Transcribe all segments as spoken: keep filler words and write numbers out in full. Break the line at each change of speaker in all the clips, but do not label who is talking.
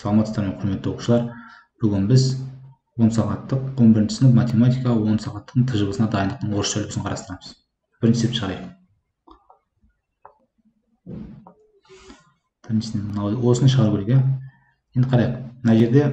Саламатсыздар ма құрметті оқушылар. Бүгін біз он сағаттық он бірінші сынып математика он сағаттың тжб-сына дайындықтың орысша үлгісін қарастырамыз. Бірінші есеп шығарайық. Біріншісінен осыны шығару керек, иә. Енді қарайық. Мына жерде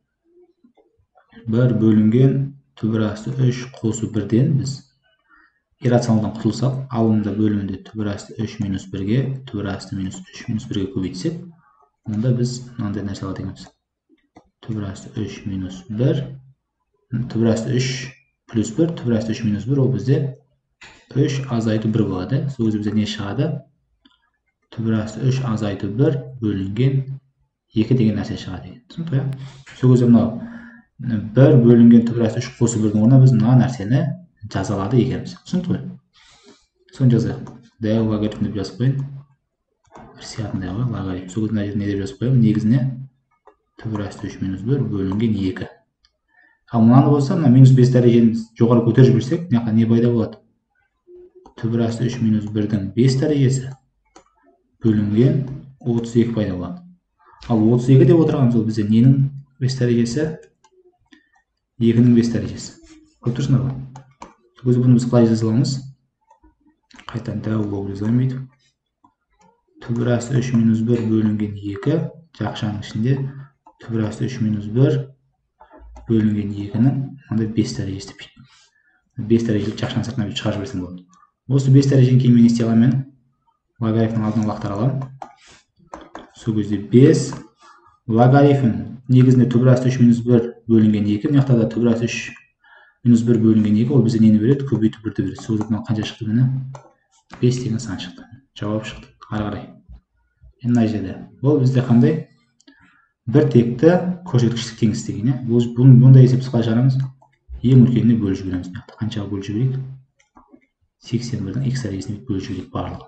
бір бөлінген түбір асты үш қосу бірден біз иррационалдан құтылсақ, алымында бөлімінде түбір асты үш минус бірге, түбір асты минус үш минус бірге көбейтсек, онда біз мынандай нәрсе алады екенбіз. Түбір асты үш минус бір, түбір асты үш плюс бір, түбір асты үш минус бір, ол бізде үш азайту бір болады. Сол кезде бізде не шығады? Түбір асты үш азайту бір бөлінген екі деген нәрсе шығады екен. Түсінікті, иә? Сол кезде мынау бір бөлінген түбір асты үш қосу бірдің орнына біз мына нәрсені жазалады екенбіз. Түсінікті ғой? Соны жазайық. Дәу логарифм деп жазып қойын. бір сиятындай ғой, логарифм. Сол кезде мына жерде не деп жазып қоямын? Негізіне түбір асты үш минус бір бөлінген екі. Ал мынаны болса, мына минус бес дәрежені жоғары көтеріп жіберсек, мына не пайда болады? Түбір асты үш минус бірдің бес дәрежесі бөлінген отыз екі пайда болады. Ал отыз екі деп отырғанымыз ол бізде ненің бес дәрежесі? екінің бес дәрежесі. Көріп тұрсыңдар ғой? Сол кезде бұны біз қалай жаза аламыз? Қайтадан дәу болып жазайын бүйтіп. Түбір асты үш минус бір бөлінген екі, жақшаның ішінде түбір асты үш минус бір бөлінген екінің мынандай бес дәрежесі деп бүйтіп. бес дәрежелік жақшаның сыртына бүйтіп шығарып жіберсем болады. Осы бес дәрежеден кейін мен не істей аламын? Мен логарифмнің алдына лақтыра аламын. Сол кезде бес логарифм негізінде түбір асты үш минус бір бөлінген екі, мына жақта да түбір асты үш минус бір бөлінген екі, ол бізде нені береді? Көбейту бірді береді. Сол кезде қанша шықты міне? бес деген сан шықты. Жауап шықты. Ары қарай. Енді мына жерде ол бізде қандай? Бір текті көрсеткіштік теңдік деген, иә. Бұндай есепті қалай шығарамыз? Ең үлкеніне бөліп жібереміз. Қаншаға бөліп жіберейік? сексен бірдің х дәрежесіне бөліп жіберейік барлығын.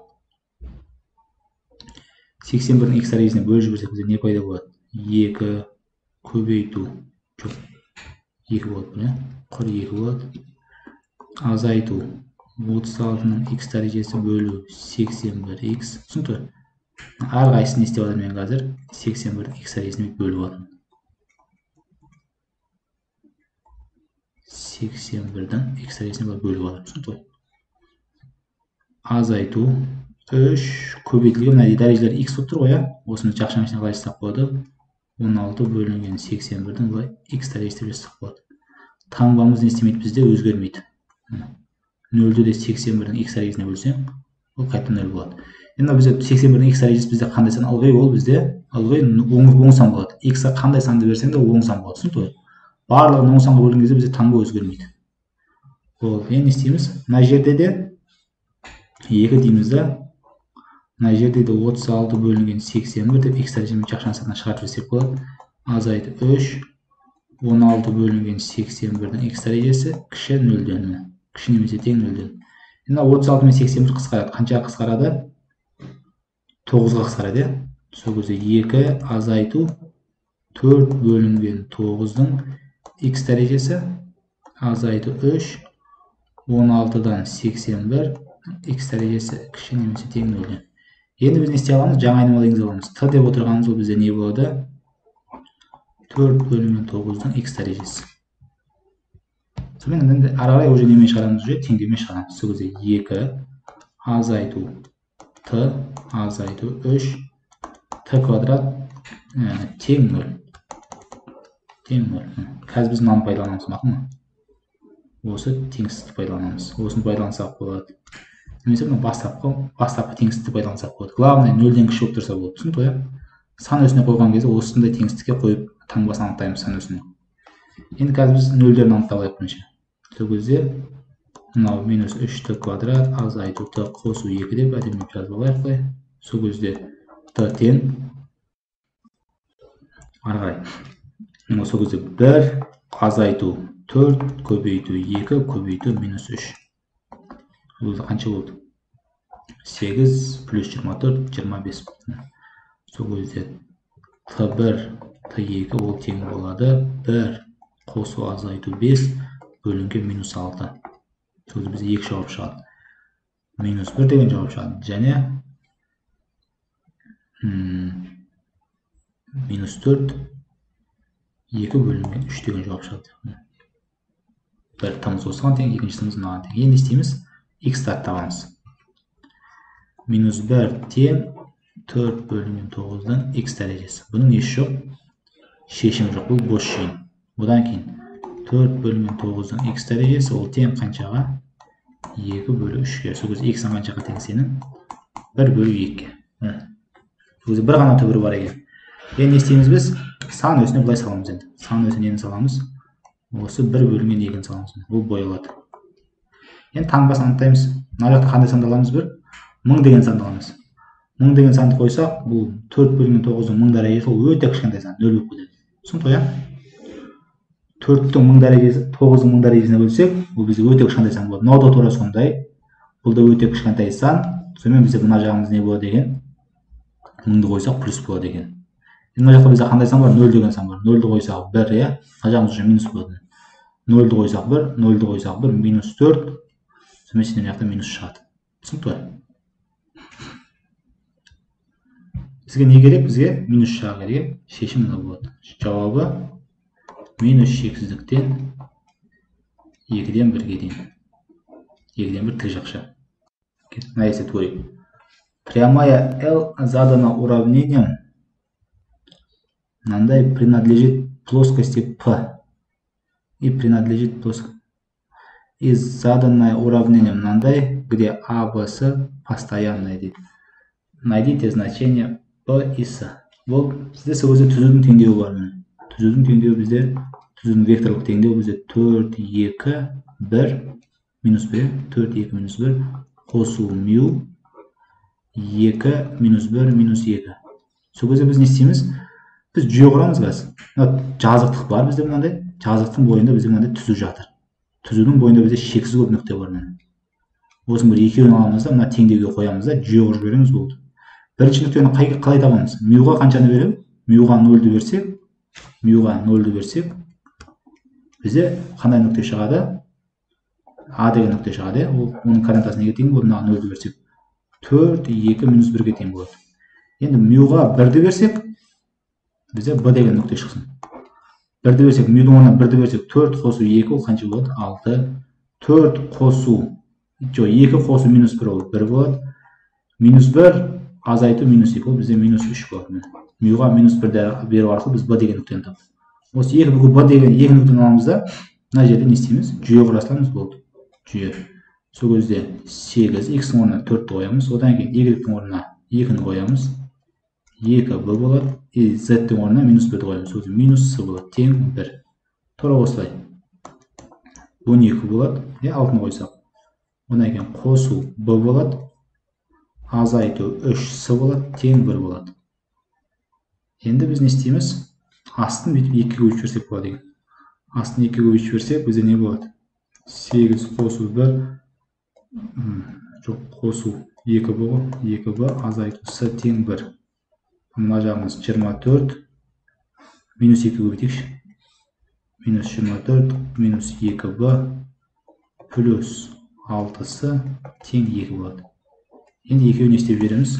сексен бірдің х дәрежесіне бөліп жіберсек бізде не пайда болады? екі көбейту жоқ. екі болады бұл, иә. Құр екі болады. Азайту отыз алтының х дәрежесі бөлу сексен бір х. Түсінікті? Әрқайсысын не істеп жатырмын мен қазір? сексен бірдің х дәрежесіне бөліп жатырмын. сексен бірдің х дәрежесіне бөліп жатырмын. Түсінікті? Азайту үш көбейтілген мына дәрежелер х болып тұр ғой, иә. Осыны жақшаның ішіне қалай жазсақ болады? он алты бөлінген сексен бірдің былай х дәрежесі деп жазсақ болады. Таңбамыз не істемейді бізде? Өзгермейді. нөлді де сексен бірдің х дәрежесіне бөлсең, ол қайтадан нөл болады. Енді бізде сексен бірдің х дәрежесі бізде қандай сан? Ылғи ол бізде ылғи оң сан болады. Х-ға қандай санды берсең де ол оң сан болады. Түсінікті ғой? Барлығын оң санға бөлген кезде бізде таңба өзгермейді. Ол енді не істейміз? Мына жерде де екі дейміз да, мына жерде де отыз алты бөлінген сексен бір деп х дәрежесін жақшаның сыртына шығарып жіберсек болады. Азайту үш он алты бөлінген сексен бірдің х дәрежесі кіші нөлден, кіші немесе тең нөлден. Енді отыз алты мен сексен бір қысқарады. Қаншаға қысқарады? тоғызға қысқарады, иә. Сол кезде екі азайту төрт бөлінген тоғыздың х дәрежесі азайту үш он алтыдан сексен бір х дәрежесі кіші немесе тең нөлден. Енді біз не істей аламыз? Жаңа айнымалы енгізе аламыз. Т деп отырғанымыз ол бізде не болады? төрт бөлінген тоғыздың х дәрежесі. Сонымен енді ары қарай уже немен шығарамыз? Уже теңдеумен шығарамыз. Сол кезде екі азайту т азайту үш т квадрат тең нөл. Тең нөл. Қазір біз мынаны пайдаланамыз, мақұл ма? Осы теңсіздікті пайдаланамыз. Осыны пайдалансақ болады. Немесе мына бастапқы бастапқы теңсіздікті пайдалансақ болады. Главное нөлден кіші болып тұрса болады. Түсінікті ғой? Сан өсіне қойған кезде осындай теңсіздікке қойып таңбасын анықтаймыз сан өсіне. Енді қазір біз нөлдерін анықтап алайық бірінші. Сол кезде мынау минус үш т квадрат азайту т қосу екі деп әдемілеп жазып алайық қой. Сол кезде т тең ары қарай. Сол кезде бір азайту төрт көбейту екі көбейту минус үш. Бұл қанша болды? сегіз плюс жиырма төрт жиырма бес. Сол кезде т бір т екі ол тең болады бір қосу азайту бес бөлінген минус алты. Сол кезде бізде екі жауап шығады. минус бір деген жауап шығады. Және минус төрт екі бөлінген үш деген жауап шығады. бір тымыз осыған тең, екінші тымыз мынаған тең. Енді істейміз, x-ті табамыз. Минус бір тең төрт бөлінген тоғыздан x дәрежесі. Бұның еш жоқ, шешім жоқ, бұл бос жиын. Одан кейін төрт бөлінген тоғыздан x дәрежесі, ол тең қаншаға? екі бөлі үшке. Сол кезде x-ің қаншаға тең сенің? бір бөлі екіге. Сол кезде бір ғана түбірі бар екен. Енді не істейміз біз? Сан өсіне былай саламыз енді. Сан өсіне нені саламыз? Осы бір бөлінген екіні саламыз. Ол боялады. Енді таңбасын анықтаймыз. Мына жақта қандай санды аламыз? бір мың деген санды аламыз. мың деген санды қойсақ, бұл төрт бөлінген тоғыздың мың дәрежесі, ол өте кішкентай сан, нөл болып кетеді. Түсінікті ғой? төрттің мың дәрежесі, тоғыздың мың дәрежесіне бөлсек, бұл бізге өте кішкентай сан болады. Мынау да тура сондай. Бұл да өте кішкентай сан. Сонымен бізде мына жағымыз не болады екен? мыңды қойсақ плюс болады екен. Мына жақта бізде қандай сан бар? нөл деген сан бар. нөлді қойсақ бір, иә? Мына жағымыз уже минус болады. нөлді қойсақ бір, нөлді қойсақ бір, минус төрт. Сонымен сенен жақта минус шығады. Түсінікті ғой? Бізге не керек? Бізге минус жағы керек. Шешім мына болады. Жауабы минус шексіздіктен екіден бірге дейін. екіден бір тік жақша. Мына есеп көрейік. Прямая L задана уравнением, мынандай принадлежит плоскости P и принадлежит плоскости. И заданное уравнение мынандай, где А, Б, С постоянное дейді. Найдите значение P и S. Бұл бізде сол кезде түзудің теңдеуі бар. Түзудің теңдеуі бізде, түзудің векторлық теңдеуі бізде төрт, екі, бір, минус бір, төрт, екі, минус бір, қосу мю, екі, минус бір, минус екі. Сол кезде біз не істейміз? Біз жүйе құрамыз қазір. Жазықтық бар бізде мынандай. Жазықтың бойында бізде мынандай түзу жатыр. Түзудің бойында бізде шексіз көп нүкте бар. Осының бір екеуін аламыз да, мына теңдеуге қоямыз да, жүйе құрып береміз болды. Бірінші нүктені қалай табамыз? Мюға қаншаны береміз? Мюға нөлді берсек, мюға нөлді берсек, бізде қандай нүкте шығады? А деген нүкте шығады. Оның координатасы неге тең болады? Мына нөлді берсек, төрт, екі, минус бірге тең болады. Енді мюға бірді берсек, бізде Б деген нүкте шықсын. бірді берсек, мюдің орнына бірді берсек, төрт қосу екі, ол қанша болады? алты. төрт қосу, жоқ, екі қосу минус бір, ол бір болады. Минус бір, азайту минус екі, ол бізде минус үш болады. Мюға минус бірді беру арқылы біз Б деген нүктені таптық. Осы екі бүгі Б деген екі нүктені аламыз да, мына жерде не істейміз? Жүйе құрастырамыз болды. Жүйе. Сол кезде сегіз, x-ің орнына төртті қоямыз, одан кейін y-дің орнына екіні қоямыз. екі b болады, и z-дің орнына минус бірді қоямыз. Сол кезде минус с болады, тең бір. Тура осылай. он екі болады, алтыны қойсақ. Одан кейін қосу b болады, азайту үш с болады, тең бір болады. Енді біз не істейміз? Астын бүйтіп екіге көбейтіп жіберсек болады екен. Астын екіге көбейтіп жіберсек, бізде не болады? сегіз қосу бір, жоқ, қосу екі б ғой, екі б азайту с тең бір. Мына жағымыз жиырма төрт, минус екі көбейтейікші. Минус жиырма төрт, минус екі б, плюс алты с тең екі болады. Енді екеуін істеп береміз.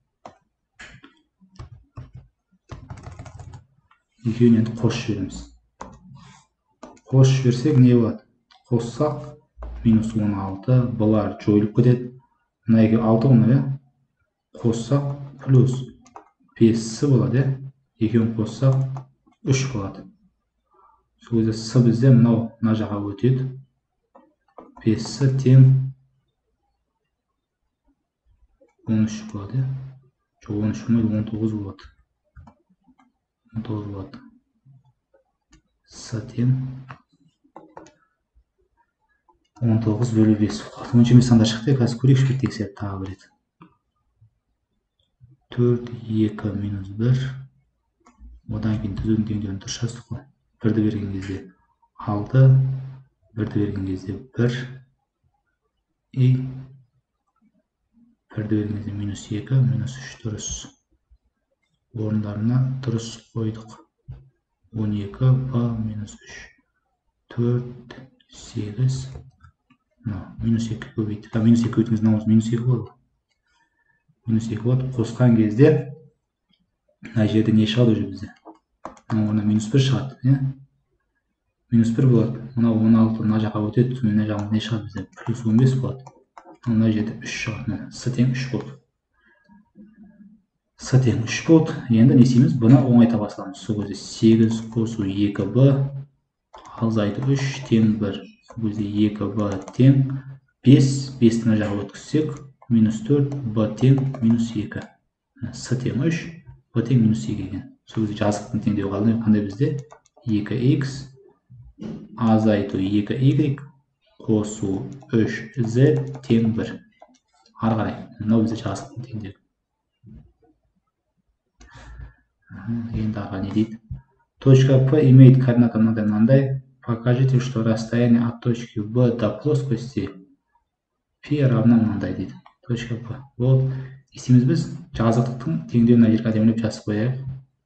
Екеуін енді қосып жібереміз. Қосып жіберсек не болады? Қоссақ минус он алты, бұлар жойылып кетеді. Мына екеуі алты ғой, қоссақ плюс бес с болады. Екеуін қоссақ үш болады. Сол кезде с бізде мынау мына жаққа өтеді. бес с тең он үш болады. Жоқ, он үш болмайды, он тоғыз болады. он тоғыз болады. С тең он тоғыз бөлі бес. он жеті сандар шықты. Қазір көрейікші бір тексеріп тағы бір рет. төрт, екі, минус бір. Одан кейін түзудің теңдеуін дұрыс жаздық қой. бірді берген кезде алты, бірді берген кезде бір, и бірді берген кезде минус екі, минус үш дұрыс. Орындарына дұрыс қойдық. он екі, б, минус үш, төрт, сегіз, минус екі көбейді. Минус екі көбейтіңіз, минус екі болады. Минус екі болады. Қосқан кезде мына жерде не шығады уже бізде? Мына минус бір шығады, иә? Минус бір болады. Мынау он алты мына жаққа өтеді, сонымен мына жағында не шығады бізде? Плюс он бес болады. Мына жерде үш шығады. С тең үш болды. С тең үш болды. Енді не істейміз? Бұны оңайта басыламыз. Сол кезде сегіз қосу екі б азайту үш тең бір. Сол кезде екі б тең бес. бесті мына жаққа өткізсек, минус төрт, б тең минус екі. С тең үш, б тең минус екі екен. Сол кезде жазықтықтың теңдеуі қандай бізде? екі х азайту екі y қосу үш z тең бір. Ары қарай. Мынау бізде жазықтықтың теңдеуі. Енді ары не дейді? Точка P имеет координаты мынандай мынандай. Покажите, что расстояние от точки B до плоскости P равно мынандай дейді. Точка P. Ол істейміз біз жазықтықтың теңдеуін мына жерге әдемілеп жазып қояйық.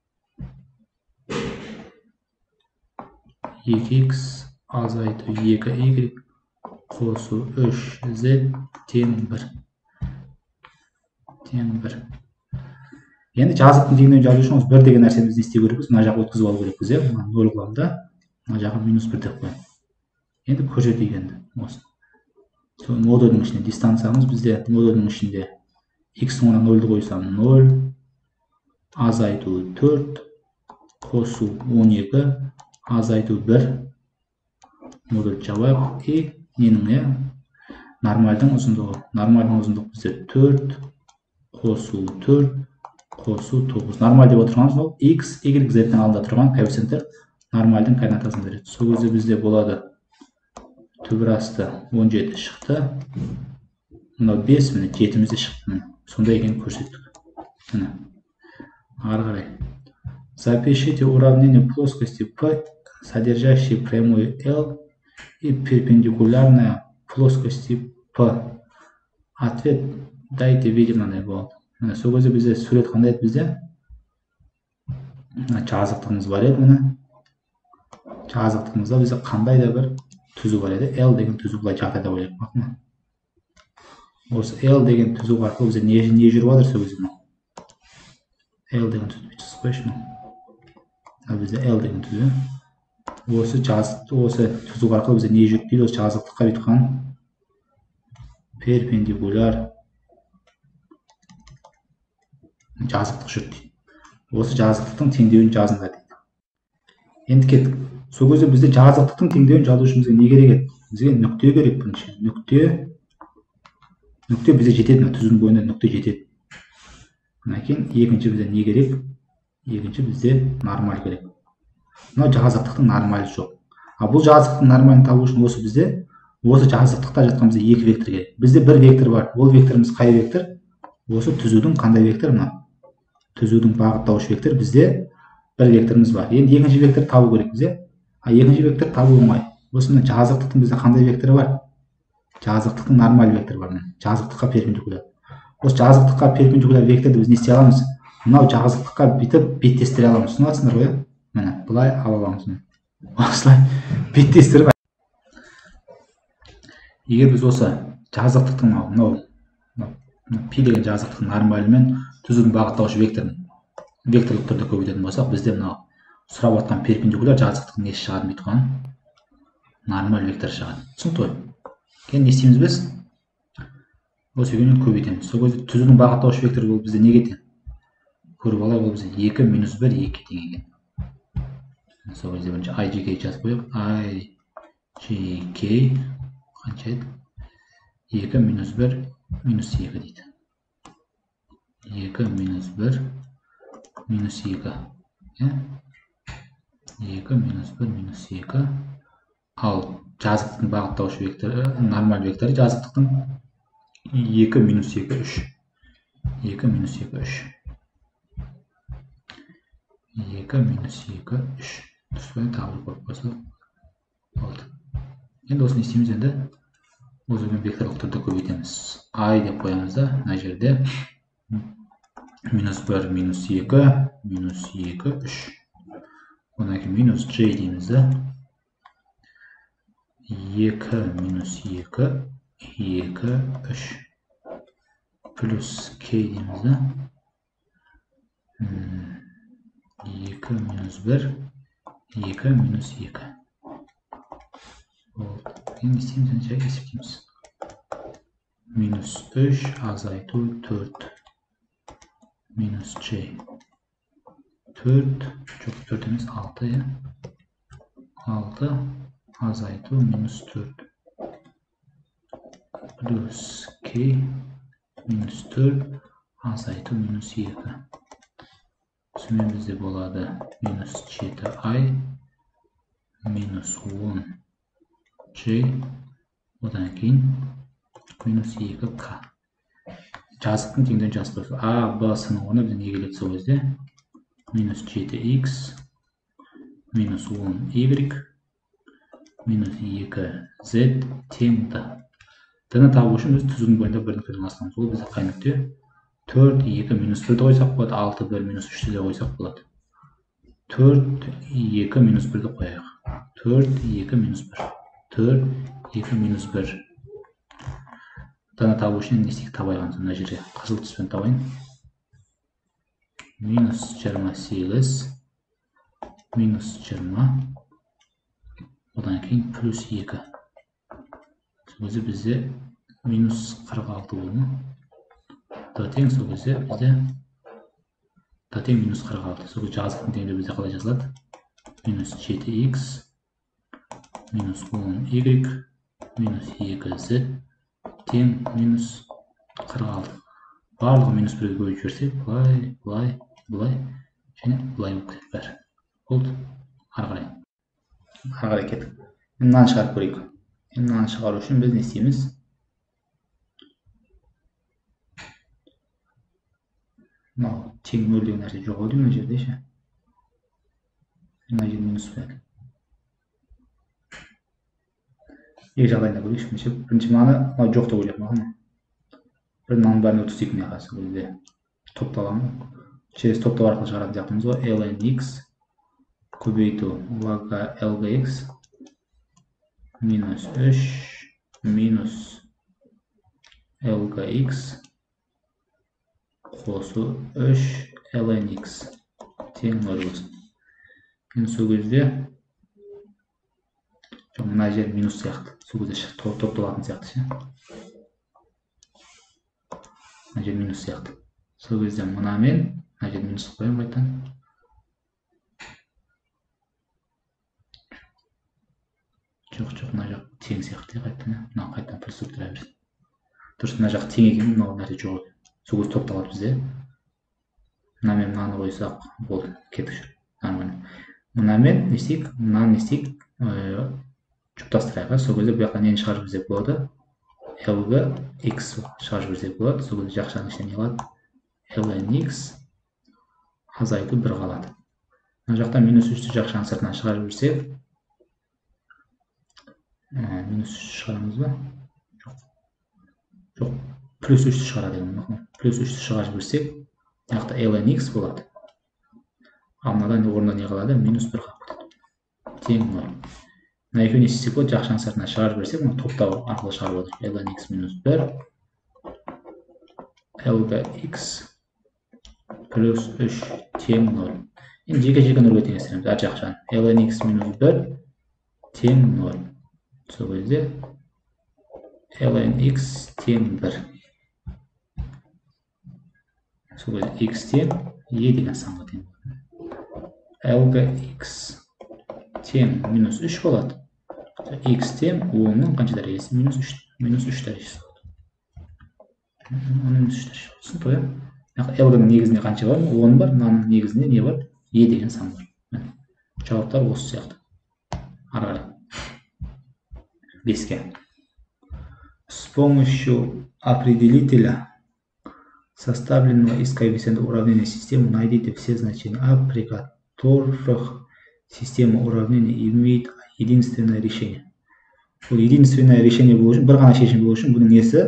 екі х азайту екі y қосу үш z тең бір. Тең бір. Енді жазықтың теңдеуін жазу үшін осы бір деген нәрсені біз не істеу керекпіз? Мына жаққа өткізіп алу керекпіз, иә? нөл қыламын да, мына жаққа минус бір деп қоямын. Енді көрсетейік енді осы. Сол модульдің ішінде дистанциямыз бізде модульдің ішінде x-ің орнына нөлді қойсам нөл, азайту төрт, қосу он екі, азайту бір, модуль жауап и ненің, иә? Нормальдың ұзындығы. Нормальдың ұзындығы бізде төрт, қосу төрт, қосу тоғыз. Нормаль деп отырғанымыз ол x, y, z-дің алдында тұрған коэффициенттер нормальдың координатасын береді. Сол кезде бізде болады түбір асты он жеті шықты. Мынау бес, міне жетіміз де шықты. Сондай екенін көрсеттік. Міне. Ары қарай. Запишите уравнение плоскости P, содержащей прямую L и перпендикулярная плоскости P. Ответ дайте видим мынандай болады. Міне сол кезде бізде сурет қандай еді бізде? Жазықтығымыз бар еді, міне. Жазықтығымызда бізде қандай да бір түзу бар еді. L деген түзу былай жағдайда ойлайық. Бақына. Осы L деген түзу арқылы бізде не, не жүріп жатыр сол кезде? L деген түзу бүйтіп қойшы. Бізде L деген түзу. Осы жазықтық, осы түзу арқылы бізде не жүріп дейді? Осы жазықтыққа бүйтқан перпендикуляр жазықтық жүріп дейді. Осы жазықтықтың теңдеуін жазыңдар дейді. Енді кеттік. Сол кезде бізде жазықтықтың теңдеуін жазу үшін бізге не керек еді? Бізге нүкте керек бірінші. Нүкте нүкте бізде жетеді, түзудің бойында нүкте жетеді. Одан кейін екінші бізде не керек? Екінші бізде нормаль керек. Мынау жазықтықтың нормалі жоқ. А бұл жазықтықтың нормалін табу үшін осы бізде осы жазықтықта жатқан бізде екі вектор керек. Бізде бір вектор бар. Ол векторымыз қай вектор? Осы түзудің қандай вектор мына? Түзудің бағыттауыш вектор бізде бір векторымыз бар. Енді екінші вектор табу керек бізде. А екінші вектор табу оңай. Осы мына жазықтықтың бізде қандай векторы бар? Жазықтықтың нормаль векторы бар. Жазықтыққа перпендикуляр. Осы жазықтыққа перпендикуляр векторды біз не істей аламыз? Мынау жазықтыққа бүйтіп беттестіре аламыз. Түсінесіңдер ғой? Міне, былай ала аламыз. Осылай беттестіріп. Егер біз осы жазықтықтың мынау пи деген жазықтықтың нормалі мен түзудің бағыттаушы векторын векторлық түрде көбейтетін болсақ, бізде мынау сұрап жатқан перпендикуляр жазықтықтың несі шығады дейді ғой? Нормаль вектор шығады. Түсінікті ғой? Кейін не істейміз біз? Осы векторын көбейтеміз. Сол кезде түзудің бағыттаушы векторы болып бізде неге тең? Көріп алайық, ол бізде екі минус бір екі тең екен. Сол кезде бірінші i j k жазып қояйық. i j k қанша еді? екі минус бір минус екі дейді. екі минус бір минус екі. екі минус бір минус екі. Ал жазықтықтың бағыттаушы векторы, нормаль векторы жазықтықтың екі минус екі үш. екі минус екі үш. екі минус екі үш. Тұспай табылып қойып қойса болды. Енді осыны істейміз енді. Осы векторлық түрде көбейтеміз. I деп қоямыз да, мына жерде минус бір минус екі минус екі үш. Одан кейін минус j дейміз да. екі минус екі екі үш плюс k дейміз да. екі минус бір, екі минус екі. Енді істейміз, жай есептейміз. Минус үш, азайту төрт. Минус J. төрт, жоқ төрт емес, алты, е. алты, азайту минус төрт. Плюс K, минус төрт, азайту минус екі. Сонымен бізде болады минус жеті I, минус он J, одан кейін минус екі K. Жазықтың теңдеуін жазып қойып, А, Б, С-ның орнына бізде не келеді сол кезде? Минус жеті X, минус он Y, минус екі Z тең D. D-ны табу үшін біз түзудің бойында бір нүктеден бастаймыз. Ол бізде қай нүкте? төрт, екі, минус бірді қойсақ болады, алты, бір, минус үшті де қойсақ болады. төрт, екі, минус бірді қояйық. төрт, екі, минус бір. төрт, екі, минус бір. D-ны табу үшін не істейік табайған мына жерге қызыл түспен табайын. Минус жиырма сегіз, минус жиырма, одан кейін плюс екі. Сол кезде бізде минус қырық алты болды. D тең сол кезде бізде D тең минус қырық алты. Сол кезде жазықтың теңдеуі бізде қалай жазылады? Минус жеті X, минус он Y, минус екі Z тең минус қырық алты. Барлығы минус бірге көбейтіп жіберсек, былай, былай, былай, және былай болып кетеді бәрі. Болды. Ары қарай. Ары қарай кеттік. Мынаны шығарып көрейік. Мынаны шығару үшін біз не істейміз? Мынау тең нөл деген нәрсе жоқ ау деймін мына жерде ше. Мына жер минус бар. Екі жағдайында көрейікші. Бірінші мынаны жоқ деп ойлап маған. Бір мынаның бәрін өткізейік мына жаққа. Сол кезде топталамын. Через топтау арқылы шығаратын сияқтымыз ғой. lnx көбейту лага lgx минус үш минус lgx қосу үш lnx тең нөл болсын. Енді сол кезде мына жер минус сияқты. Сол кезде топталатын сияқты ше. Мына жер минус сияқты. Сол кезде мынамен мына жер минус қоямын қайтадан. Жоқ, жоқ, мына жақ тең сияқты қайтадан. Мына қайтадан плюс тұра берсін. Дұрыс, мына жақ тең екен, мынау нәрсе жоқ. Сол кезде топталады бізде. Мынамен мынаны қойсақ болды, кеттік. Нормально. Мынамен не істейік? Мынаны не істейік? Жұптастырайық. Сол кезде бұл жаққа нені шығарып жіберсек болады? lgx шығарып жіберсек болады. Сол кезде жақшаның ішіне не қалады? lnx азайту бір қалады. Мына жақта минус үшті жақшаның сыртынан шығарып жіберсек, минус үш шығарамыз ба? Жоқ. Жоқ, плюс үшті шығарады. Плюс үшті шығарып жіберсек, мына жақта lnx болады. Ал мынадан орнында не қалады? Минус бір қалып кетеді. Тең нөл. Мына екеуін не істесек болады? Жақшаның сыртынан шығарып жіберсек, мына топтау арқылы шығарып отыр. lnx минус бір, lgx плюс үш тең нөл. Енді жеке-жеке нөлге теңестіреміз. Әр жақшаны. lnx минус бір тең нөл. Сол кезде lnx тең бір. Сол кезде x тең e деген санға тең болады. lgx тең минус үш болады. X тең онның қанша дәрежесі? Минус үш. Минус үш дәрежесі болады. Минус үш дәрежесі болсын, тоя. L-дің негізінде қанша бар? он бар. Мынаның негізінде не бар? E деген сан бар. Жауаптар осы сияқты. Ары қарай. беске. С помощью определителя, составленного из коэффициента уравнения системы, найдите все значения А, при которых система уравнения имеет единственное решение. Бұл единственное решение болу үшін, бір ғана шешім болу үшін, бұның несі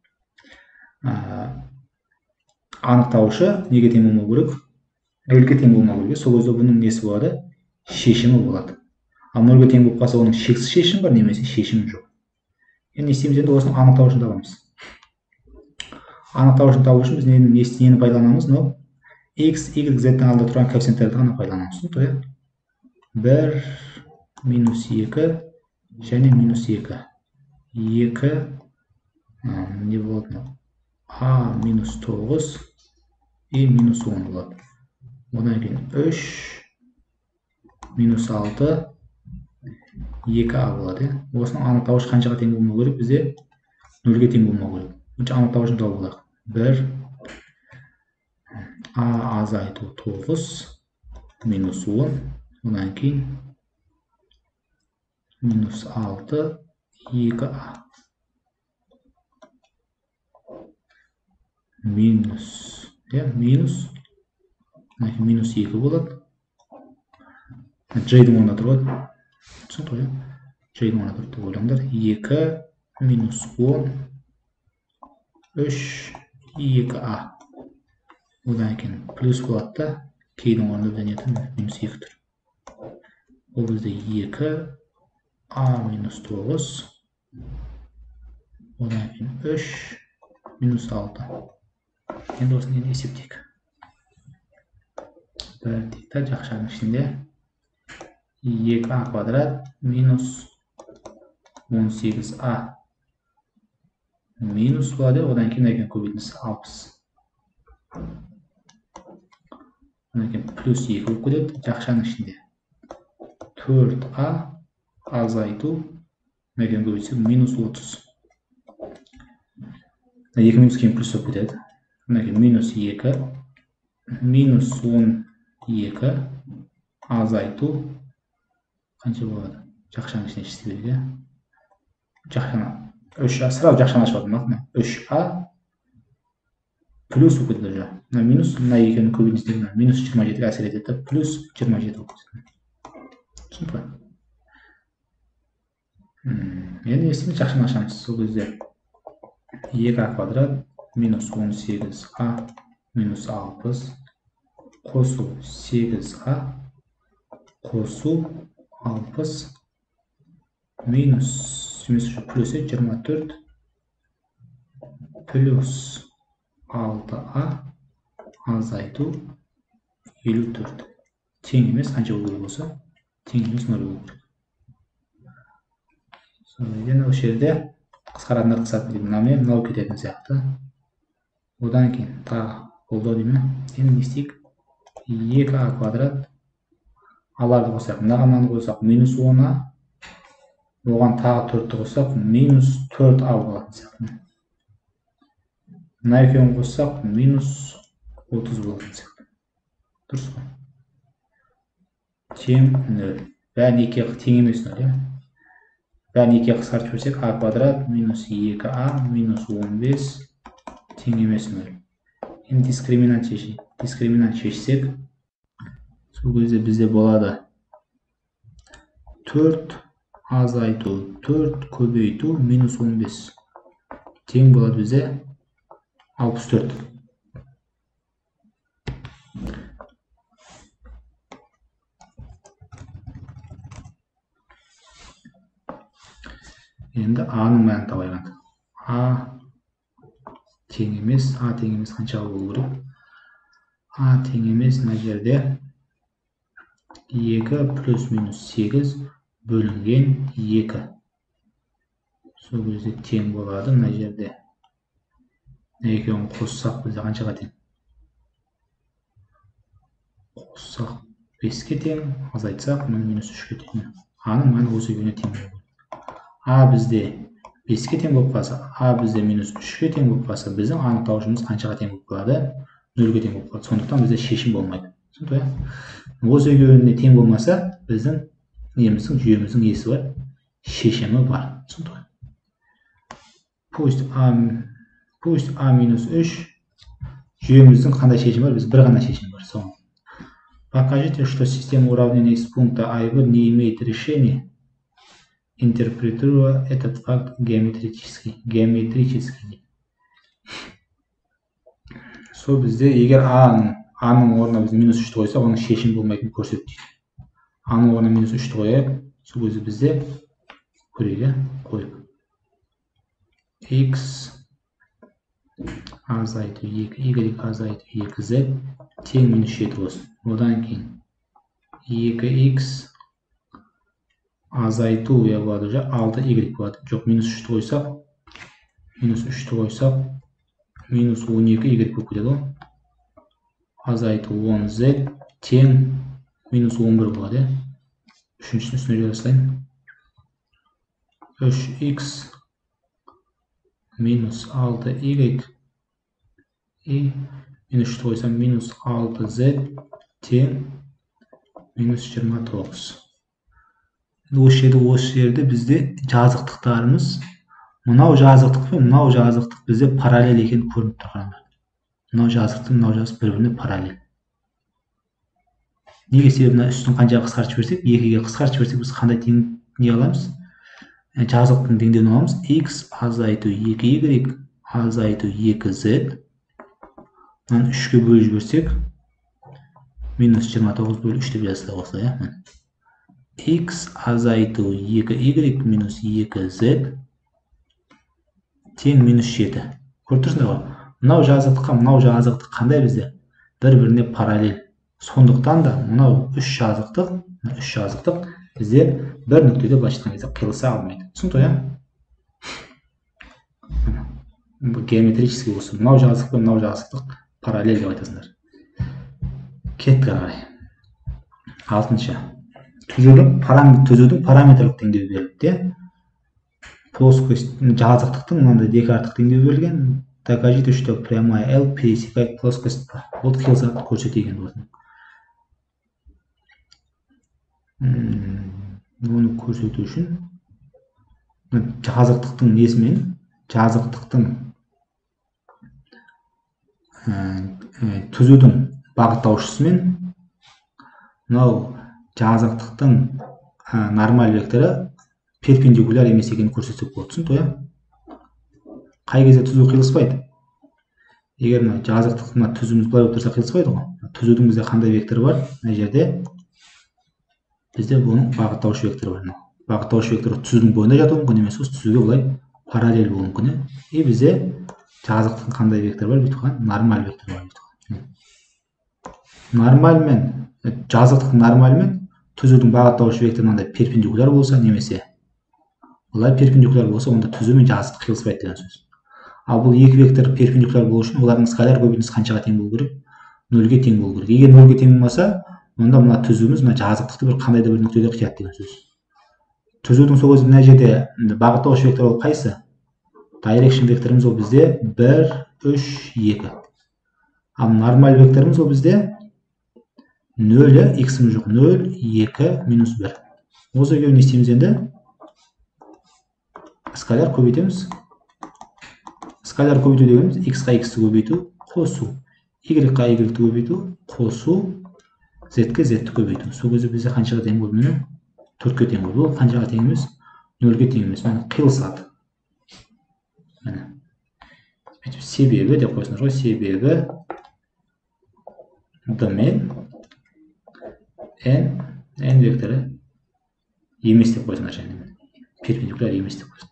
анықтаушы неге тең болмау керек? Нөлге тең болмау керек. Сол кезде бұның несі болады? Шешімі болады. Ал нөлге тең болып қалса, оның шексіз шешім бар, немесе шешім жоқ. Енді не істейміз? Енді осының анықтауышын табамыз. Анықтауышын табу үшін біз нені пайдаланамыз? x, y, z-тің алдында тұрған коэффициенттерді ғана пайдаланамыз. Түсінікті, иә? бір, минус екі және минус екі. екі, не болады? А минус тоғыз и минус он болады. Одан кейін үш, минус алты, екі а болады. Осының анықтауыш қаншаға тең болмау керек? Бізде нөлге тең болмау керек. Önce anықтауышын тауып алайық. бір, а азайту тоғыз, минус он, одан кейін минус алты, екі а. Минус, иә, минус, минус екі болады. J-дің орнына тұр ғой. Түсінікті ғой, J-дің орнына тұр деп ойлаңдар. екі, минус он, үш, екі а. Одан кейін плюс болады да, K-дің орнында да нетін минус екі тұр. Ол бізде екі, а минус тоғыз, одан кейін үш, минус алты. Енді осыны енді есептейік. бір дейік, жақшаның ішінде екі а квадрат минус он сегіз а минус болады, одан кейін екен көбейтіндісі алпыс. Одан кейін плюс екі болып кетеді, жақшаның ішінде төрт а азайту, екен көбейтсек минус отыз. екі минус кейін плюс болып кетеді. Одан кейін минус екі, минус он екі азайту қанша болады? Жақшаның ішіне ішсе береге. Жақшаны үш а, сразу жақшаны ашып алдым. үш а плюс болып кетеді уже. Минус, мына екенің көбейтіндісі минус жиырма жетіге әсер етеді, плюс жиырма жеті болып кетеді. Түсінікті. Енді не істейміз? Жақшаны ашамыз. Сол кезде екі а квадрат минус он сегіз а минус алпыс қосу сегіз а қосу алпыс минус плюс жиырма төрт плюс алты а азайту елу төрт. Тең емес, қанша болу керек болса? Тең емес, нөл болу керек. Сонымен осы жерде қысқаратындар қысқартып кетеді. Мынамен мынау кететін сияқты. Одан кейін тағы қолдау деймін. Енді не істейік? екі а квадрат аларды қосақ, мынаған мынаны қосақ минус он а, оған тағы төртті қосақ минус төрт а болатын сияқты. Мына екеуін қоссақ минус отыз болатын сияқты. Дұрыс қой? Тең нөл. Бәрін екіге тең емес нөл, иә? Бәрін екіге қысқартып жіберсек, а квадрат минус екі а минус он бес тең емес нөл. Енді дискриминант шешейік. Дискриминант шешсек, сол кезде бізде болады төрт азайту, төрт көбейту минус он бес. Тең болады бізде алпыс төрт. Енді А-ның мәнін табайық. А тең емес, А тең емес қанша болу керек? А тең емес, мына жерде екі плюс минус сегіз бөлінген екі. Сол кезде тең болады, мына жерде. Екеуін қоссақ бізде қаншаға тең? Қоссақ беске тең, азайтсақ минус үшке тең. А-ның мәні осы екеуіне тең болады. А бізде беске тең болып қалса, А бізде минус үшке тең болып қалса, біздің анықтауышымыз қаншаға тең болып қалады? нөлге тең болып қалады. Сондықтан бізде шешім болмайды. Түсінікті бе? Осы екеуіне тең болмаса, біздің неміздің жүйеміздің несі бар? Шешімі бар. Түсінікті бе? Пусть А пусть А минус үш жүйеміздің қандай шешімі бар? Біз бір ғана шешім бар. Соң. Покажите, что система уравнений из пункта А и Б не имеет решения. Интерпретируя этот факт геометрически. Геометрически. Сол бізде егер А-ның А-ның орнына біз минус үшті қойсақ, оның шешім болмайтынын көрсетті. А-ның орнына минус үшті қояйық. Сол кезде бізде көрейік, қойып. X азайту екі y азайту екі z тең минус жеті болсын. Одан кейін екі икс азайту я болады уже алты y болады. Жоқ, минус үшті қойсақ, минус үшті қойсақ, минус он екі y болып кетеді ғой. Азайту он z тең минус он бір болады. Үшіншісін үстіне жазайын. үш икс минус алты y и минус үшті қойсам минус алты z тең минус жиырма тоғыз. Осы жерде осы жерде бізде жазықтықтарымыз мынау жазықтық пен мынау жазықтық бізде параллель екені көрініп тұр. Мынау жазықтық мынау жазықтық бір-біріне параллель. Неге? Себебі мына үстін қаншаға қысқартып жіберсек, екіге қысқартып жіберсек біз қандай тең не аламыз? Жазықтықтың теңдеуін аламыз. X азайту екі y азайту екі z. Мынаны үшке бөліп жіберсек, минус жиырма тоғыз бөліп үш деп жазса осылай. X азайту екі y минус екі z тең минус жеті. Көріп тұрсыңдар ғой? Мынау жазықтыққа мынау жазықтық қандай бізде? Бір-біріне параллель. Сондықтан да мынау үш жазықтық, үш жазықтық бізде бір нүктеде былайша айтқан кезде қиылыса алмайды. Түсінікті ғой? Бұл геометрический осы. Мынау жазықтық пен мынау жазықтық параллель деп айтасыңдар. Кеттік қарай. Алтыншы. Түзудің түзудің параметрлік теңдеуі берілді. Плоскость жазықтықтың мынандай декарттық теңдеуі берілген. Докажите, что прямая L пересекает плоскость P. Бұл қиылысады көрсетеген болсын. Оны көрсету үшін жазықтықтың несімен, жазықтықтың түзудің бағыттаушысымен мынау жазықтықтың нормаль векторы перпендикуляр емес екенін көрсетсек болады. Түсінікті ғой? Қай кезде түзу қиылыспайды? Егер мына жазықтықтың түзуіміз былай болып тұрса қиылыспайды ғой. Түзудің бізде қандай векторы бар? Мына жерде бізде бұның бағыттаушы векторы бар. Бағыттаушы вектор түзудің бойында жатуы мүмкін емес, осы түзуге былай параллель болуы мүмкін. И бізде жазықтықтың қандай векторы бар? Бүйтіп нормаль вектор бар. Нормаль мен жазықтықтың нормаль мен түзудің бағыттаушы векторы мынандай перпендикуляр болса, немесе олар перпендикуляр болса, онда түзу мен жазықтық қиылыспайды деген сөз. Ал бұл екі вектор перпендикуляр болу үшін олардың скаляр көбейтіндісі қаншаға тең болу керек? нөлге тең болу керек. Егер нөлге тең болмаса, онда мына түзуіміз мына жазықтықты бір қандай да бір нүктеде қияды деген сөз. Түзудің сол кезде мына жерде бағыттаушы вектор ол қайсы? Direction векторымыз ол бізде бір, үш, екі. Ал нормаль векторымыз ол бізде нөлі, x-іміз жоқ, нөл, екі, минус бір. Осы жерге не істейміз енді? Скаляр көбейтеміз. Скаляр көбейту дегеніміз x-қа x-ті көбейту, қосу. Y-қа y-ті көбейту, қосу. Z-ке Z-ті көбейту. Сол кезде бізде қаншаға тең болды? Міне төртке тең болды. Ол қаншаға тең емес? нөлге тең емес. Міне қиылысады. Міне. Себебі деп қойсыңдар ғой. Себебі D мен N, N векторы емес деп қойсыңдар және. Перпендикуляр емес деп қойсыңдар.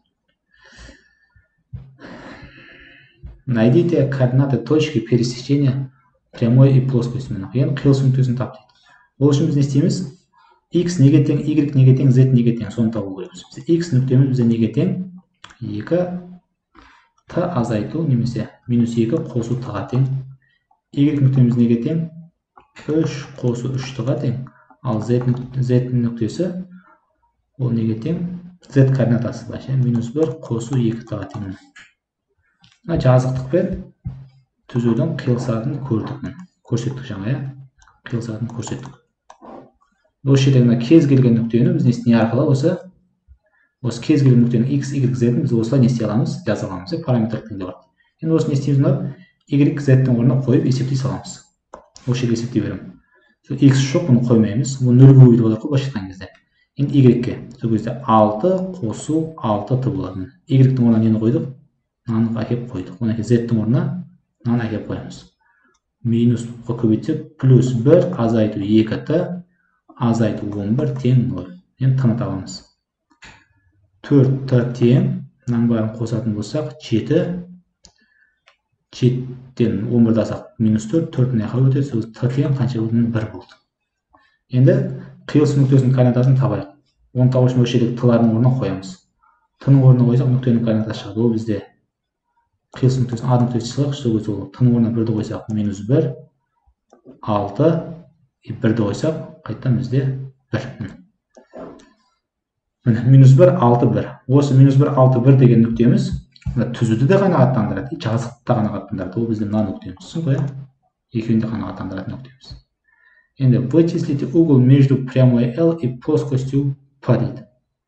Найдите координаты точки пересечения прямой и плоскости. Яғни қиылыс нүктесін тап дейді. Ол үшін біз не істейміз? X неге тең, Y неге тең, Z неге тең, соны табу керекпіз. X нүктеміз бізде неге тең? екі T азайту немесе минус екі қосу T-ға тең. Y нүктеміз неге тең? үш қосу үш T-ға тең. Ал Z нүктесі ол неге тең? Z координатасы былайша минус бір қосу екі T-ға тең. Мына жазықтық пен түзудің қиылысатынын көрдік. Көрсеттік жаңа, иә? Қиылысатынын көрсеттік. Осы жерде мына кез келген нүктені біз не арқылы осы осы кез келген нүктенің x, y, z-ін біз осылай не істей аламыз? Жаза аламыз. Параметрлік теңдеу бар. Енді осы не істейміз? Мынау y, z-дің орнына қойып есептей саламыз. Осы жерге есептей беремін. X жоқ, бұны қоймаймыз. Бұл нөлге көбейтіп алайық қой былайша айтқан кезде. Енді y-ге. Сол кезде алты қосу алты T болады. Y-дің орнына нені қойдық? Мынаны әкеп қойдық. Оны z-дің орнына мынаны әкеп қоямыз. Минусқа көбейтсек, плюс бір азайту екі T азайту он бір тең нөл. Енді T-ны табамыз. төрт T тең, мынаның бәрін қосатын болсақ, жеті жетіден он бірді алсақ минус төрт, төрт мына жаққа өтеді, сол т тең қанша болды? бір болды. Енді қиылыс нүктесінің координатасын табайық. Оны табу үшін осы жердегі т-лардың орнына қоямыз. Т-ның орнына қойсақ нүктенің координатасы шығады. Ол бізде қиылыс нүктесін а нүктесі шығайық, сол кезде ол т-ның орнына бірді қойсақ минус бір, алты, бірді қойсақ қайтадан бізде бір. Міне минус бір, алты, бір. Осы минус бір, алты, бір деген нүктеміз түзуді де қанағаттандырады, жазықты да қанағаттандырады. Ол бізде мына нүктеміз. Түсінді ғой? Екеуін де қанағаттандыратын нүктеміз. Енді вычислите угол между прямой L и плоскостью P дейді.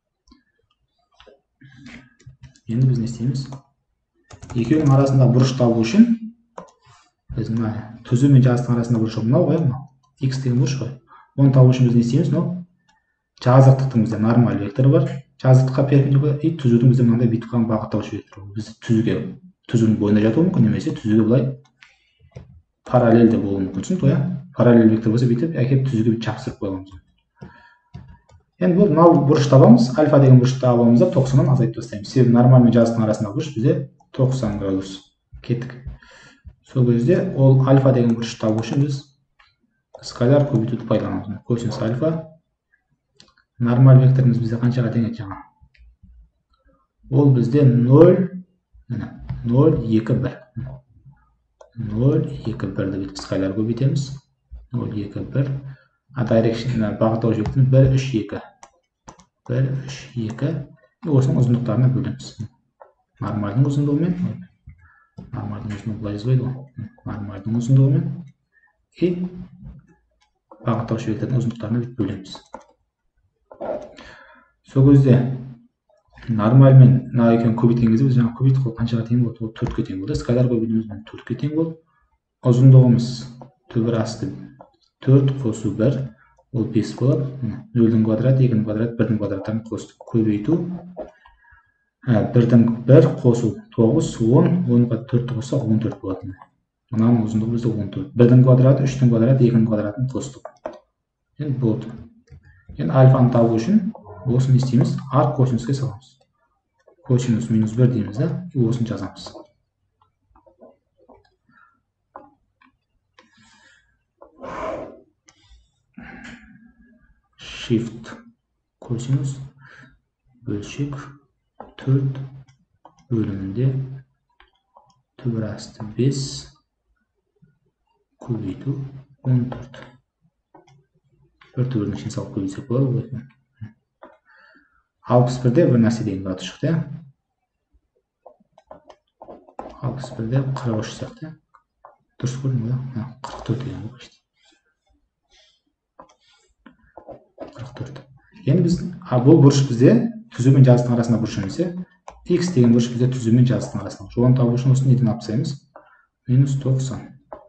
Енді біз не істейміз? Екеуінің арасында бұрыш табу үшін біз мына түзу мен жазықтың арасында бұрыш мынау ғой, мынау x деген бұрыш қой. Оны табу үшін біз не істейміз? Мынау жазықтықтың бізде нормаль векторы бар. Жазықтыққа перпендикуляр и түзудің бізде мынандай бүйтіп қалған бағыттаушы векторы. Біз түзуге, түзудің бойында жатуы мүмкін, немесе түзуге былай параллель де болуы мүмкін. Түсінді ғой? Параллель вектор болса бүйтіп әкеліп түзуге жабыстырып қойғанбыз. Енді бұл мынау бұрыш табамыз, альфа деген бұрышты табамыз да тоқсаннан азайтып тастаймыз. Себебі нормаль мен жазықтың арасындағы бұрыш бізде тоқсан градус. Кеттік. Сол кезде ол альфа деген бұрышты табу үшін біз скаляр көбейтуді пайдаланамыз. Косинус альфа. Нормаль векторымыз бізде қаншаға тең еді жаңа? Ол бізде нөл, нөл, екі, бір. нөл, екі, бірді бүйтіп скаляр көбейтеміз. нөл, екі, бір. А дирекшн бағыттаушы векторымыз бір, үш, екі. бір, үш, екі. Осының ұзындықтарына бөлеміз. Нормальдың ұзындығымен, нормальдың ұзындығы былай жазбайды ғой. Нормальдың ұзындығымен и бағыттаушы вектордың ұзындықтарына бөлеміз. Сол кезде нормаль мен мына екеуін көбейткен кезде біз жаңа көбейттік қой, қаншаға тең болды? Ол төртке тең болды. Скаляр көбейтуіміз төртке тең болды. Ұзындығымыз түбір асты төрт қосу бір, ол бес болады. нөлдің квадраты, екінің квадраты, бірдің квадраттарын қостық. Көбейту бірдің бір қосу тоғыз, он, онға төртті қоссақ он төрт болады. Мынаның ұзындығы бізде он төрт. бірдің квадраты, үштің квадраты, екінің квадратын қостық. Енді болды. Енді альфаны табу үшін осыны істейміз, арк косинуске саламыз. Косинус минус бір дейміз да, и осыны жазамыз. Shift косинус бөлшек төрт бөлімінде түбір асты бес көбейту он төрт. бір түбірдің ішіне салып көбейтсек болады ғой. алпыс бірде бір нәрсе деген баты шықты. алпыс бірде қырық үш сияқты. Дұрыс көрдің бе? қырық төрт деген ғой. қырық төрт. Енді біз, бұл бұрыш бізде түзу мен жазықтың арасында бұрыш немесе x деген бұрыш бізде түзу мен жазықтың арасында. Жоғын табу үшін осыны неден алып тастаймыз? минус тоқсан.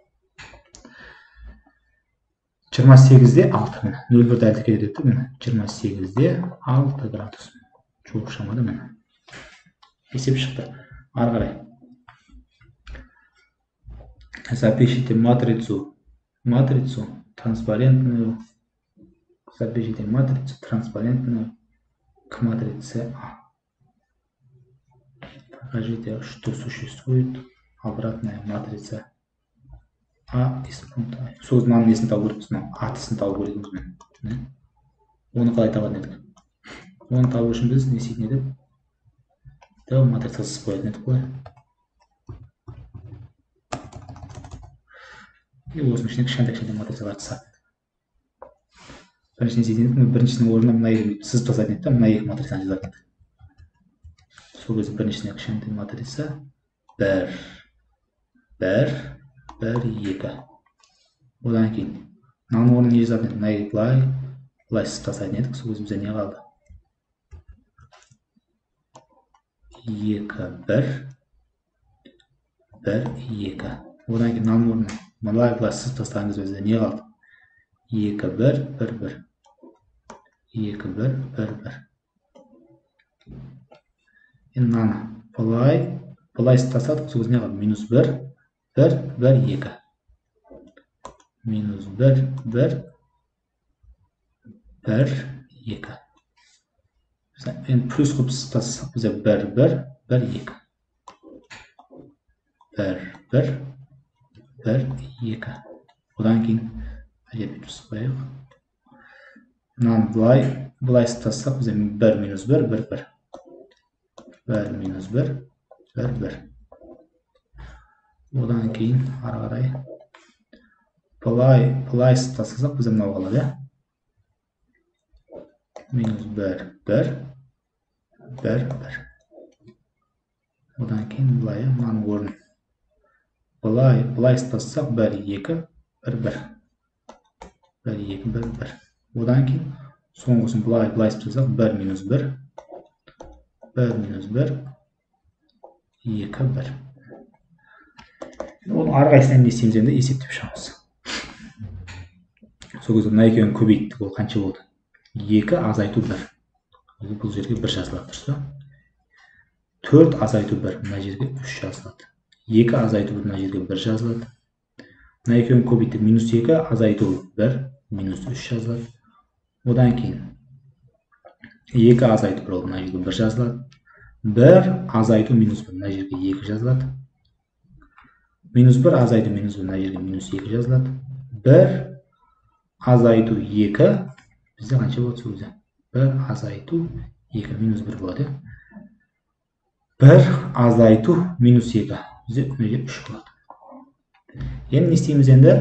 жиырма сегізде алты, міне нөл бірді әлді келеді, міне жиырма сегізде алты градус. Жуық шамада міне есеп шықты. Ары қарай запишите матрицу матрицу транспарентную запишите матрицу транспарентную к матрице А. Покажите, что существует обратная матрица А из пункта А. Сол мынаның несін табу керекпіз, мына атысын табу керекпіз. Оны қалай табатын едік? Оны табу үшін біз не істейтін едік? Дәу матрицасыз қоятын едік қой. И осының ішіне кішкентай-кішкентай матрицаларды тастап едік. Біріншісіне істейтін едік, біріншісінің орнына мына екі сызып тастайтын едік та, мына екі матрицаны жазатын едік. Сол кезде біріншісіне кішкентай матрица бір, бір, бір, екі. Одан кейін мынаның орнына не жазатын едік? Мына екі былай, былай сызып тастайтын едік. Сол кезде бізде не қалды? екі, бір, бір, екі. Одан кейін мынаның орнына былай, былай сызып тастағанымыз бізде не қалды? екі, бір, бір, бір. екі, бір, бір, бір. Енді мынаны былай, былай сызып тастадық. Сол кезде не қалды? Минус бір, бір, бір, екі. Минус бір, бір, бір, екі. Енді плюс қылып тастасақ бізде бір, бір, бір, екі. бір, бір, бір, екі. Одан кейін әдебиет жазбайық. Мынаны былай, былай ұстасақ, бізде бір минус бір, бір, бір. бір минус бір, бір, бір. Одан кейін ары қарай былай, былай ұстасақ, бізде мынау қалады, минус бір, бір, бір, бір. Одан кейін былай, мынаның орнын былай, былай ұстасақ, бір, екі, бір, бір. бір, екі, бір, бір. Одан кейін соңғысын былай, былай ұстасақ, бір минус бір, бір минус бір, екі, бір. Ол әрқайсысынан не істейміз енді есептеп шығамыз. Сол кезде мына екеуін көбейттік, ол қанша болды? екі азайту бір. Бұл жерге бір жазылады, дұрыс па? төрт азайту бір, мына жерге үш жазылады. екі азайту бір, мына жерге бір жазылады. Мына екеуін көбейттік, минус екі азайту бір, минус үш жазылады. Одан кейін екі азайту бір, мына жерге бір жазылады. бір азайту минус бір, мына жерге екі жазылады. Минус бір азайту минус бір, мына жерге минус екі жазылады. бір азайту екі, бізде қанша болады сол кезде? бір азайту екі, минус бір болады. бір азайту минус екі, бізде үш болады. Енді не істейміз енді?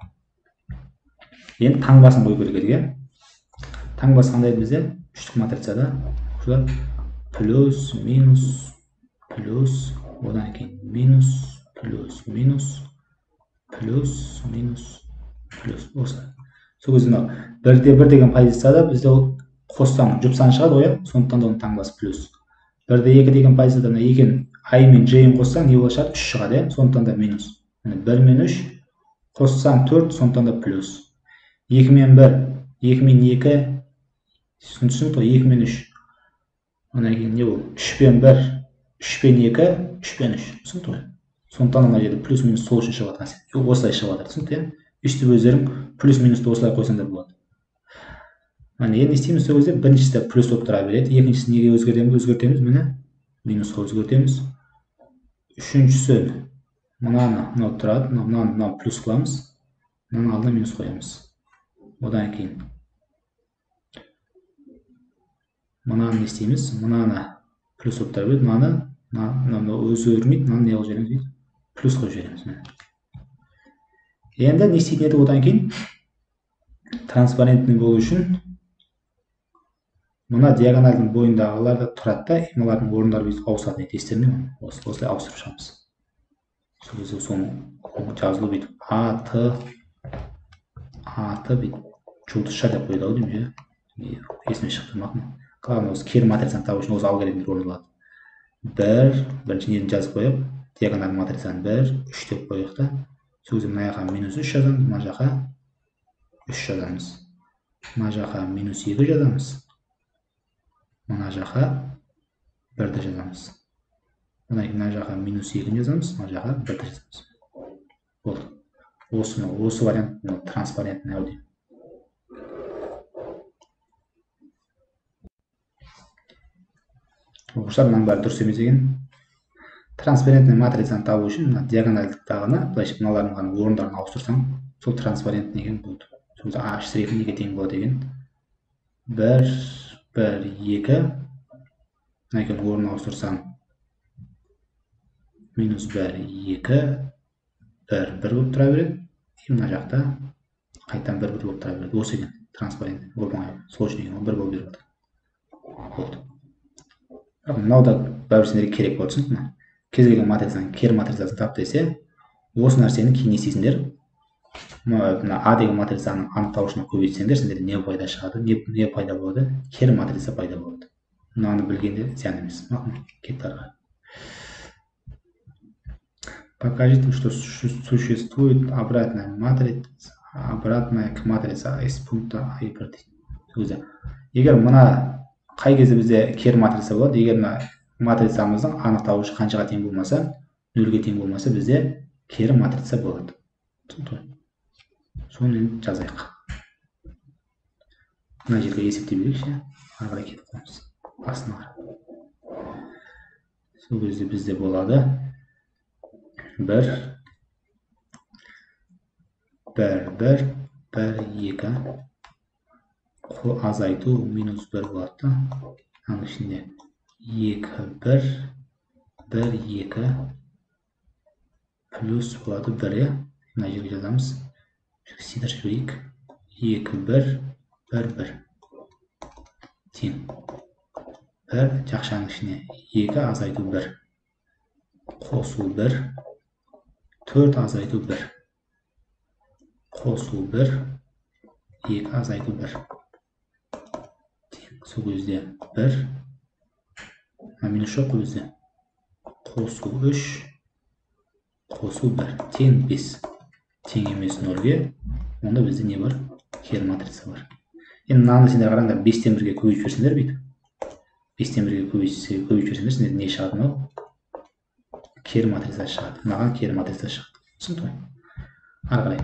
Енді таңбасын қою керек еді. Таңбасы қандай бізде? үштік матрицада. Плюс, минус, плюс, одан кейін минус, плюс, минус, плюс, минус, плюс. Осылай. Сол кезде мынау бірде бір деген позицияда бізде ол қоссаң жұп сан шығады ғой, сондықтан да оның таңбасы плюс. бірде екі деген позицияда мына екі i мен j-ін қоссаң не болады? үш шығады, сондықтан да минус. бір мен үш қоссаң төрт, сондықтан да плюс. екі мен бір, екі мен екі, түсінікті ғой, екі мен үш. Одан кейін не ол? үш пен бір, үш пен екі, үш пен үш. Түсінікті ғой. Сондықтан мына жерде плюс минус сол үшін шығып жатқан. Осылай шығып жатыр, түсінікті? Үстіп өздерің плюс минусты осылай қойсаң да болады. Міне енді істейміз сол кезде біріншісі плюс болып тұра береді. Екіншісі неге өзгертеміз? Өзгертеміз, міне минусқа өзгертеміз. Үшіншісі мынаны, мынау тұрады, мынаны, мынаны плюс қыламыз. Мынаның алдына минус қоямыз. Одан кейін мынаны не істейміз? Мынаны плюс болып тұра береді. Мынаны, мынаны өзгермейді, мынаны не қылып жібереміз? Плюс қойып жібереміз. Енді не істейтін еді одан кейін? Транспарентный болу үшін мына диагональдің бойындағылар да тұрады да, мыналардың орындары бүйтіп ауысады, естеріңде ме? Осылай ауыстырып шығамыз. Сол кезде соның жазылу бүйтіп а, т, а, т бүйтіп жұлдызша деп қойды ау деймін, есіме шығып тұрмақ. Қалған осы кері матрицаны табу үшін осы алгоритмдер орындалады. бір, бірінші нені жазып қойып, диагональ матрицаны бір, үш деп қойық та. Сол кезде мына жаққа минус үш жазамыз, мына жаққа үш жазамыз. Мына жаққа минус екі жазамыз. Мына жаққа бірді жазамыз. Мына жаққа минус екіні жазамыз, мына жаққа бірді жазамыз. Болды. Осы, осы вариант транспарентный аудио. Оқушылар мынаның бәрі дұрыс емес екен. Транспарентный матрицаны табу үшін мына диагональдықтағыны, былайша мыналардың ғана орындарын ауыстырсаң, сол транспарентный екен болды. Сол кезде а үш екі неге тең болады екен? бір, бір, екі. Мына екеуінің орнын ауыстырсаң, минус бір, екі, бір, бір болып тұра береді. Мына жақта қайтадан бір, бір болып тұра береді. Осы екен транспарентный. Ол оңай, сложный екен, бір болып беріп отыр. Болды. Мынау да бәрі сендерге керек болды, түсіндің бе? Кез келген матрицаның кері матрицасын тап десе, осы нәрсені кейін не істейсіңдер? Мына а деген матрицаның анықтауышына көбейтсеңдер, сендерде не пайда шығады? Не пайда болады? Кері матрица пайда болады. Мынаны білгенде зиян емес. Кетті ары қарай. Покажите, что существует обратная матрица, обратная к матрица из пункта А и Б. Егер мына қай кезде бізде кері матрица болады? Егер мына матрицамыздың анықтауышы қаншаға тең болмаса, нөлге тең болмаса, бізде кері матрица болады. Соны енді жазайық. Мына жерге есептей берейікші. Ары қарай кетіп қоямыз. Астына қарай. Сол кезде бізде болады бір бір бір бір екі азайту минус бір болады да. Аның ішінде екі бір бір екі плюс болады бір, е. Мына жерге жазамыз. Сидырып жіберейік. екі бір бір бір тең бір жақшаның ішіне екі азайту бір қосу бір төрт азайту бір қосу бір екі азайту бір тең сол кезде бір минус жоқ қой бізде қосу үш қосу бір тең бес тең емес нөлге. Онда бізде не бар? Кері матрица бар. Енді мынаны сендер қараңдар, бестен бірге көбейтіп жіберсеңдер бүйтіп. бестен бірге көбейтіп жіберсеңдер сендер не шығады мынау? Кері матрица шығады. Мынаған кері матрица шықты. Түсінді ғой? Ары қарай.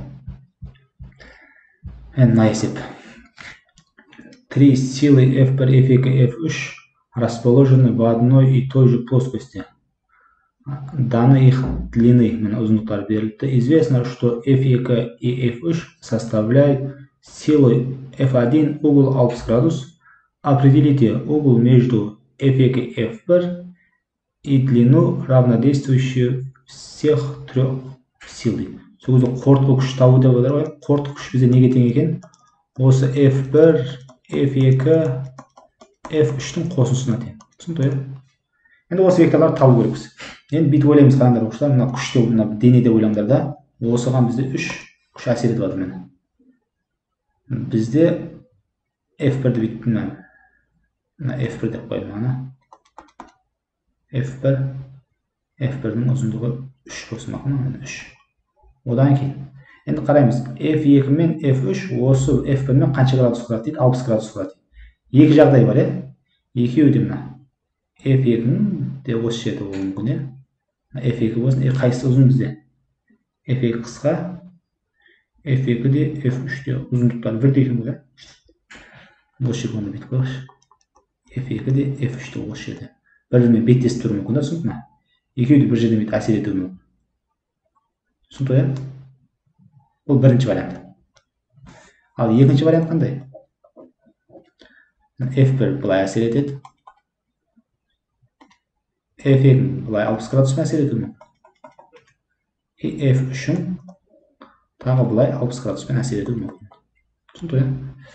Енді мына есеп. Три силы эф бір, эф екі, эф үш расположены в одной и той же плоскости. Даны их длины, ұзындықтар берілді. Известно, что эф екі и эф үш составляют силой эф один угол алпыс градус. Определите угол между эф екі и эф бір и длину равнодействующую всех трех силы. Сол кезде қортқы күш табу деп отыр ғой. Қортқы күш бізде неге тең екен? Осы эф бір, эф екі, эф үштің қосындысына тең. Түсінді ғой? Енді осы векторларды табу керекпіз. Енді бүйтіп ойлаймыз қараңдар оқушылар, мына күште, мына дене деп ойлаңдар да. Осыған бізде үш күш әсер етіп жатыр міне. Бізде эф бірді бүйтіп мына эф бір деп қояйын мына. эф бір, эф бірдің ұзындығы үш болсын мақұл ма? үш. Одан кейін енді қараймыз. эф екі мен эф үш осы эф бір мен қанша градус құрады дейді? алпыс градус құрады. Екі жағдай бар, е? Екеуі де мына. эф екінің де осы жерде болуы мүмкін, е? эф екі болсын, қайсысы ұзын бізде? эф екі қысқа, эф екі де эф үш де ұзындықтары бірдей екен ғой, е? Осы жерге оны бүйтіп қойғаш. эф екі де эф үш де осы жерде. Бір-бірімен беттесіп тұруы мүмкін, түсінді ме? Екеуі де бір жерден бүйтіп әсер етуі мүмкін. Түсінді ғой, е? Бұл бірінші вариант. Ал екінші вариант қандай? эф бір былай әсер етеді. эф екі былай алпыс градуспен әсер етуі мүмкін. эф үшін тағы былай алпыс градуспен әсер етуі мүмкін. Түсінді ғой?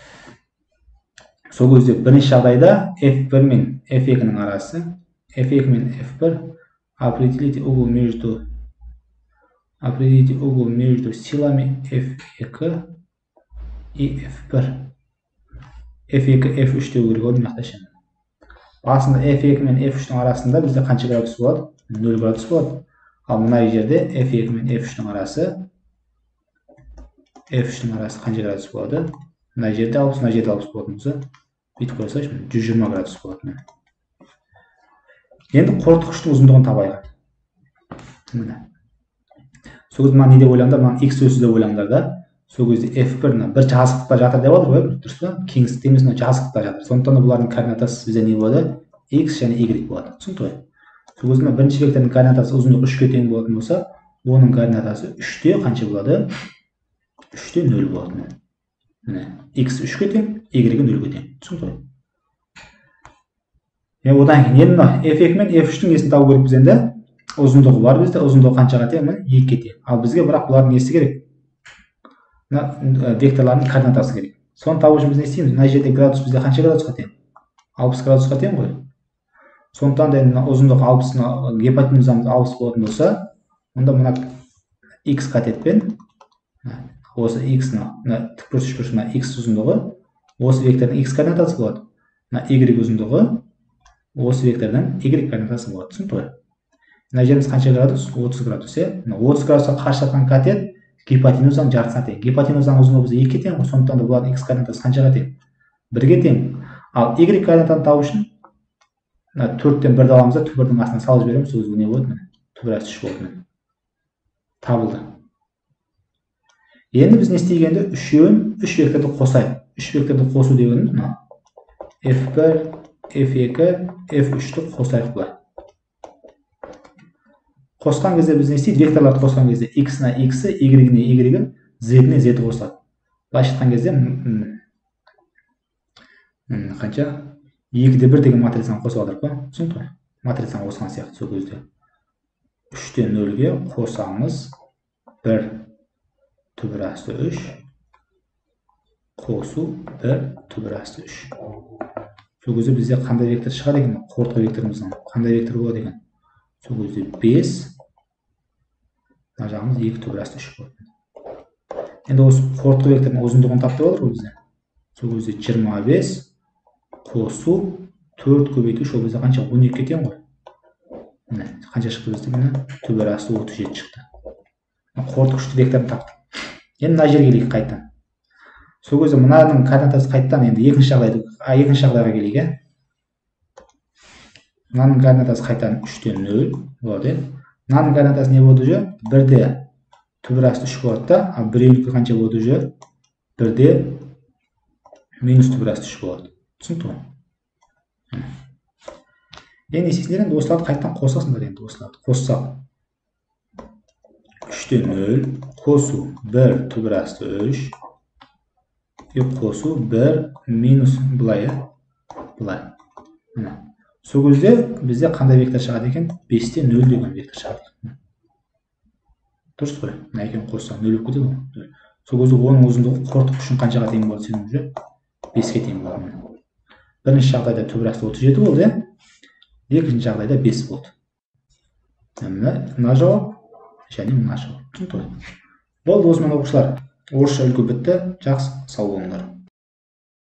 Сол кезде бірінші жағдайда эф бір мен эф екінің арасы, эф екі мен эф бір определите угол между определите угол между силами эф екі и эф бір. эф екі, эф үш деу керек ол мақташы. Басында эф екі мен эф үштің арасында бізде қанша градус болады? нөл градус болады. Ал мына жерде эф екі мен эф үштің арасы эф үштің арасы қанша градус болады? Мына жерде алпыс, мына жерде алпыс болатын болса, бүйтіп қойсайшы, жүз жиырма градус болады. Енді қортқыштың ұзындығын табайық. Міне. Сол кезде мына не деп ойлаңдар? Мына x өсі деп ойлаңдар да. Сол кезде эф бір бір жазықтықта жатыр деп отыр ғой, дұрыс па? Кеңістікте емес, мына жазықтықта жатыр. Сондықтан да бұлардың координатасы бізде не болады? X және y болады. Түсінді ғой? Сол кезде бірінші вектордың координатасы ұзындығы үшке тең болатын болса, оның координатасы үште қанша болады? үште нөл болады. Міне, x үшке тең, y нөлге тең. Түсінді ғой? Мен одан кейін енді эф екі мен эф үштің несін табу керекпіз енді? Ұзындығы бар бізде, ұзындығы қаншаға тең? екіге тең. Ал бізге бірақ бұлардың несі керек? Векторлардың координатасы керек. Соны табу үшін біз не істейміз? Мына жерде градус бізде қанша градусқа тең? алпыс градусқа тең ғой. Сондықтан да енді ұзындығы алпысына гипотенузамыз алпыс болатын болса, онда мына x катетпен осы x-ны тікбұрыш үшбұрышына x ұзындығы осы вектордың x координатасы болады. Мына y ұзындығы осы вектордың y координатасы болады. Түсінді ғой? Мына жеріміз қанша градус? отыз градус, е? отыз градусқа қарсы жатқан катет гипотенузаның жартысына тең. Гипотенузаның ұзындығы бізде екіге тең ғой, сондықтан да бұлардың x координатасы қаншаға тең? бірге тең. Ал y координатаны табу үшін төрттен бірді аламыз да түбірдің астына салып жібереміз. Сол кезде не болады? Міне, түбір асты үш болды. Табылды. Енді біз не істегенде үшеуін үш векторды қосайық. үш векторды қосу дегеніміз мына эф бір, эф екі, эф үшті қосайық былай. қосқан кезде біз не істейді? Векторларды қосқан кезде x-на x, y-не y, z-не z қосылады. Былайша айтқан кезде қанша? екіде бір деген матрицаны қосып алдырып па? Түсінікті ме? Матрицаны қосқан сияқты сол кезде. үштен нөлге қосамыз бір түбір асты үш, қосу бір түбір асты үш. Сол кезде бізде қандай вектор шығады екен? Қорытқы векторымыздан қандай вектор болады екен? Сол кезде бес, мына жағымыз екі түбір асты үш болады. Енді осы қорытқы вектордың ұзындығын тапты болар ғой бізде. Сол кезде жиырма бес қосу төрт көбейту ол бізде қанша? он екі екен ғой. Міне, қанша шықты бізде? Міне, түбір асты отыз жеті шықты. Қорытқы күшті векторын таптық. Енді мына жерге келейік қайтадан. Сол кезде мынаның координатасы қайтадан енді екінші жағдайды, а екінші жағдайға келейік, ә? Мынаның координатасы қайтадан үштен нөл болады. Мынаның координатасы не болды уже? бірде түбір асты үш болады да, а біреуінікі қанша болды уже? бірде минус түбір асты үш болады. Түсінікті ғой? Енді есесіндер енді осыларды қайтадан қосасыңдар енді осыларды. Қоссақ үштен нөл қосу бір түбір асты үш қосу бір минус былай, былай. Сол кезде бізде қандай вектор шығады екен? бестен нөл деген вектор шығады екен. Дұрыс қой? Мына екеуін қоссақ нөл болып кетеді ғой. Сол кезде оның ұзындығы қорытқы күшін қаншаға тең болады сенің уже? беске тең болады. Бірінші жағдайда түбір асты отыз жеті болды, екінші жағдайда бес болды. Мына жауап және мына жауап. Болды, осымен оқушылар. Орысша үлгі бітті. Жақсы, сау болыңдар.